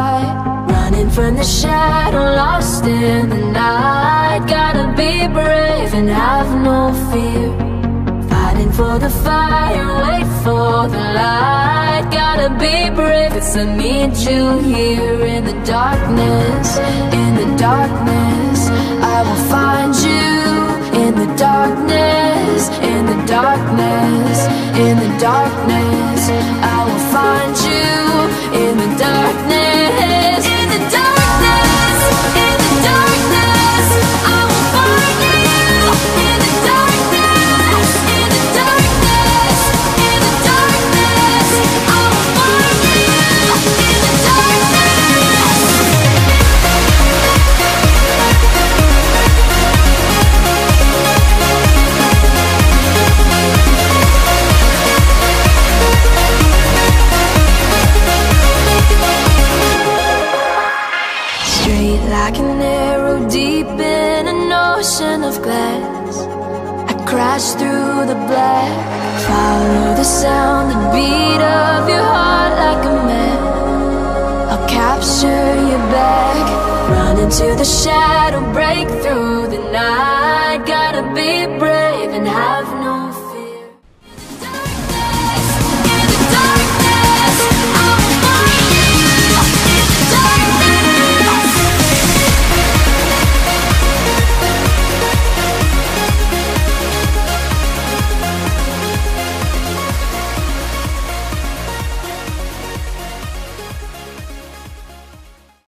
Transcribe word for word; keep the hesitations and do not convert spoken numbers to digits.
fight, running from the shadow, lost in the night. Gotta be brave and have no fear, fighting for the fire, wait for the light. Gotta be brave, 'cause I need you here. In the darkness, in the darkness, I will find you. In the darkness, in the darkness, in the darkness, I will find you. In the darkness, in the darkness, in the darkness, I will find you. In the darkness, in the darkness, in the darkness, I will find you. In the darkness. Straight like an arrow deep in an ocean of glass, I crash through the black, follow the sound, the beat of your heart like a man. I'll capture you back, run into the shadow, break through the night. Gotta be brave and have